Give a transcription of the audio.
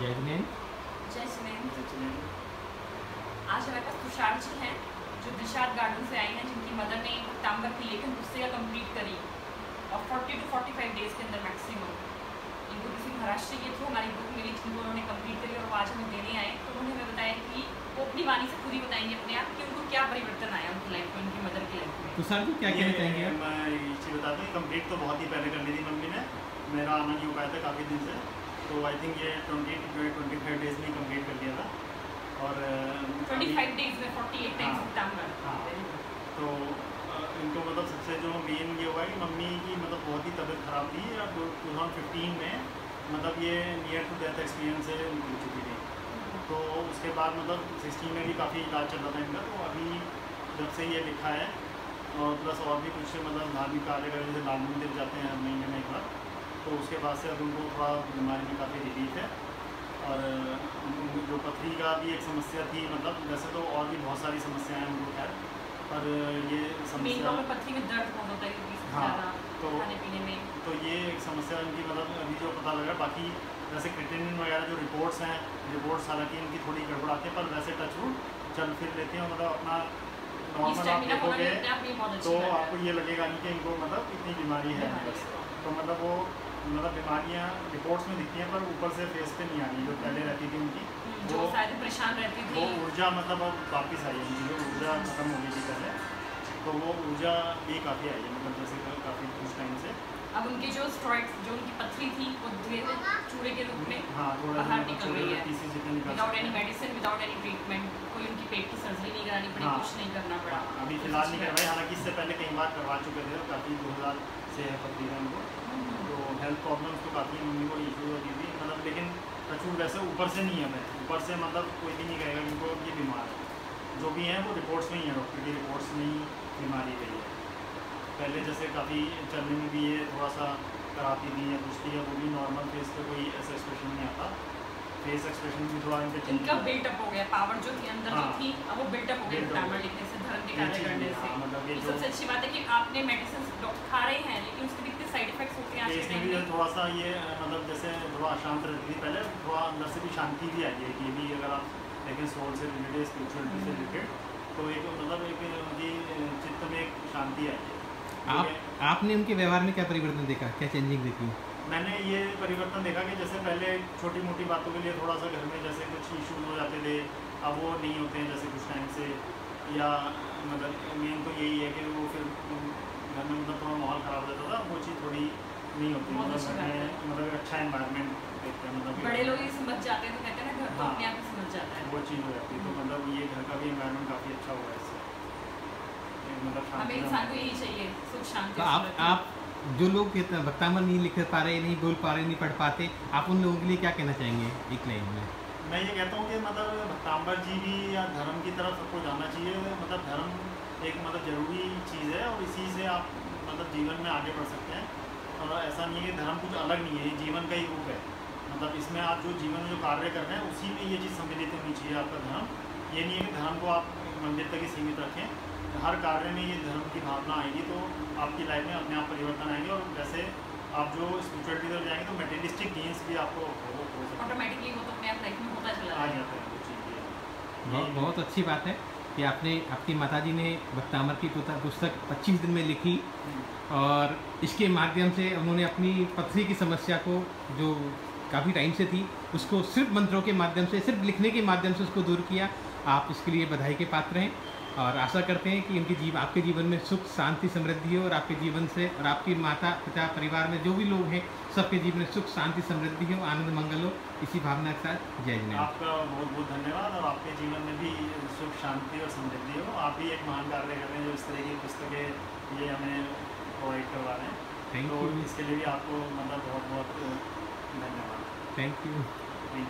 जैन। आज हमारे पास तुषार जी हैं जो दिशाद गार्डन से आई हैं, जिनकी मदर ने भक्ताम्बर की लेखन पुस्तिका कंप्लीट करी और 40 to 45 डेज़ के अंदर मैक्सिमम। इनको किसी महाराष्ट्र के थ्रू हमारी बुक मिली जिनको उन्होंने कंप्लीट करी और वो आज हमें देने आए। तो उन्होंने हमें बताया कि वो अपनी वाणी से खुद ही बताएंगे अपने आप कि उनको क्या परिवर्तन आया उनकी लाइफ में, उनकी मदर की लाइफ में। तुषार जी क्या कहना चाहेंगे? मैं ये चीज़ बता दूँ, कंप्लीट तो बहुत ही पहले कर ली थी मम्मी ने, मेरा आना नहीं हो पाया था काफ़ी दिन से, तो आई थिंक ये 25 डेज़ में कंप्लीट कर दिया था। और 25 डेज़ में 48 टाइम्स भक्ताम्बर। हाँ, तो इनको मतलब सबसे जो मेन ये हुआ कि मम्मी की मतलब बहुत ही तबीयत ख़राब थी। अब 2015 में मतलब ये नियर टू डेथ एक्सपीरियंस से निकल चुकी थी। तो उसके बाद मतलब 16 में भी काफ़ी इलाज चल रहा था इनका। तो अभी जब से ये लिखा है और प्लस और भी कुछ मतलब धार्मिक कार्य कर जैसे लाल मंदिर जाते हैं हर महीने में एक बार, तो उसके बाद से अब उनको थोड़ा बीमारी में काफ़ी रिलीफ है। और जो पथरी का भी एक समस्या थी, मतलब वैसे तो और भी बहुत सारी समस्याएं हैं उनको, खैर पर ये समस्या पथरी में दर्द बहुत होता है। हाँ, तो खाने पीने में तो ये एक समस्या उनकी मतलब अभी जो पता लगा। बाकी जैसे क्रिएटिनिन वगैरह जो रिपोर्ट्स हैं, रिपोर्ट्स हालांकि इनकी थोड़ी गड़बड़ आती है, पर वैसे टचवुड चल फिर लेते हैं। मतलब अपना नॉर्मल आप देखोगे तो आपको ये लगेगा नहीं कि इनको मतलब इतनी बीमारी है। तो मतलब वो मतलब बीमारियाँ रिपोर्ट्स में दिखती हैं पर ऊपर से फेस पे नहीं आ रही जो पहले रहती थी उनकी, जो शायद परेशान रहती थी। वो ऊर्जा मतलब अब वापस आई है उनकी, जो ऊर्जा खत्म हो गई थी पहले, तो वो ऊर्जा भी काफ़ी आई है मतलब जैसे काफ़ी कुछ टाइम से। अब उनकी जो स्टेरॉइड्स जो उनकी पथरी थी वो धीरे चूड़े के रूप में थोड़ा बाहर निकल रही है, without any medicine, without any treatment. कोई उनकी पेट की सर्जरी नहीं करानी पड़ी, कुछ नहीं करना पड़ा। अभी फिलहाल नहीं करवाई, हालांकि इससे पहले कई बार करवा चुके थे, काफ़ी 2000 से है पथरी है उनको। तो हेल्थ प्रॉब्लम्स तो काफ़ी मम्मी को इशू होती थी मतलब, लेकिन टचवुड वैसे ऊपर से नहीं है। मैं ऊपर से मतलब कोई भी नहीं कहेगा इनको ये बीमार है, जो भी हैं वो रिपोर्ट्स में ही है, डॉक्टर की रिपोर्ट्स में ही बीमारी गई है। पहले जैसे काफ़ी चलने में भी ये थोड़ा सा कराती थी या कुछ थी, वो भी नॉर्मल फेस पे कोई ऐसा एक्सप्रेशन नहीं आता। फेस एक्सप्रेशन भी थोड़ा इनका बिल्टअप हो गया, पावर जो थी अंदर जो थी अब वो बिल्टअप हो गई भक्ताम्बर लिखने से, धर्म के कार्य करने से। मतलब ये सबसे अच्छी बात है कि आपने मेडिसिन खा रहे हैं लेकिन उसके भी इतने साइड इफेक्ट्स होते हैं। इसमें भी थोड़ा सा ये मतलब जैसे थोड़ा अशांत रहती थी पहले, थोड़ा अंदर से भी शांति भी आई है। ये भी अगर आप देखें सोल से रिलेटेड, स्पिरिचुअलिटी से रिलेटेड, तो एक मतलब एक उनकी चित्त में एक शांति आई है। आपने उनके व्यवहार में क्या परिवर्तन देखा, क्या चेंजिंग देखी? मैंने ये परिवर्तन देखा कि जैसे पहले छोटी मोटी बातों के लिए थोड़ा सा घर में जैसे कुछ इशूज हो जाते थे, अब वो नहीं होते हैं जैसे कुछ टाइम से। या मतलब मेन तो यही है कि वो फिर घर में मतलब थोड़ा माहौल ख़राब रहता था, वो चीज़ थोड़ी नहीं होती। मतलब अच्छा एनवायरनमेंट देखते हैं, मतलब बड़े लोग ही समझ जाते हैं, तो कहते हैं ना घर तो अपने आप ही समझ जाता है, वो चीज़ हो जाती है। तो मतलब ये घर का भी एनवायरनमेंट काफ़ी अच्छा हुआ है इससे, मतलब हमें इंसान को यही चाहिए, सुख शांति। तो आप जो लोग भक्ताम्बर नहीं लिख पा रहे, नहीं बोल पा रहे, नहीं पढ़ पाते, आप उन लोगों के लिए क्या कहना चाहेंगे एक लाइन में? मैं ये कहता हूँ कि मतलब भक्ताम्बर जी भी या धर्म की तरफ सबको जाना चाहिए। मतलब धर्म एक मतलब ज़रूरी चीज़ है और इसी से आप मतलब जीवन में आगे बढ़ सकते हैं। और ऐसा नहीं है कि धर्म कुछ अलग नहीं है, ये जीवन का ही रूप है। मतलब इसमें आप जो जीवन में जो कार्य कर रहे हैं उसी में ये चीज़ सम्मिलित होनी चाहिए आपका धर्म। ये नहीं है कि धर्म को आप मंदिर तक ही सीमित रखें, हर कार्य में ये धर्म की भावना आएगी तो आपकी लाइफ में अपने आप परिवर्तन आएंगे। और वैसे आप जो स्पिरिचुअलिटी तरफ जाएंगे तो मटेरियलिस्टिक गेन्स भी आपको ऑटोमेटिकली वो तो अपने आप लाइफ में होता चला आ जाता है। वो चीज़ बहुत अच्छी बात है कि आपने आपकी माताजी ने भक्ताम्बर की पुस्तक 25 दिन में लिखी और इसके माध्यम से उन्होंने अपनी पथरी की समस्या को जो काफ़ी टाइम से थी उसको सिर्फ मंत्रों के माध्यम से, सिर्फ लिखने के माध्यम से उसको दूर किया। आप इसके लिए बधाई के पात्र हैं और आशा करते हैं कि आपके जीवन में सुख शांति समृद्धि हो और आपके जीवन से और आपकी माता पिता परिवार में जो भी लोग हैं सबके जीवन में सुख शांति समृद्धि हो, आनंद मंगल हो। इसी भावना के साथ जय जिनेंद्र। आपका बहुत बहुत धन्यवाद और आपके जीवन में भी सुख शांति और समृद्धि हो। आप भी एक महान कार्य कर रहे हैं जो इस तरह की पुस्तकें ये हमें प्रोवाइड करवा रहे हैं। Thank you. इसके लिए भी आपको मतलब बहुत बहुत धन्यवाद। Thank you.